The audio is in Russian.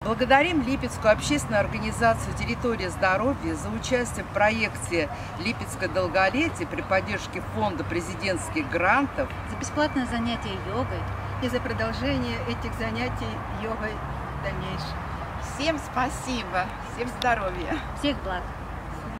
Благодарим Липецкую общественную организацию «Территория здоровья» за участие в проекте «Липецкое долголетие» при поддержке фонда президентских грантов, за бесплатное занятие йогой и за продолжение этих занятий йогой в дальнейшем. Всем спасибо, всем здоровья. Всех благ.